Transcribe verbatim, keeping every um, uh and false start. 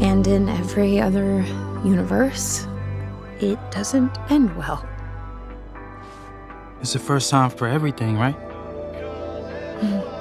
And in every other universe, it doesn't end well. It's the first time for everything, right? Mm.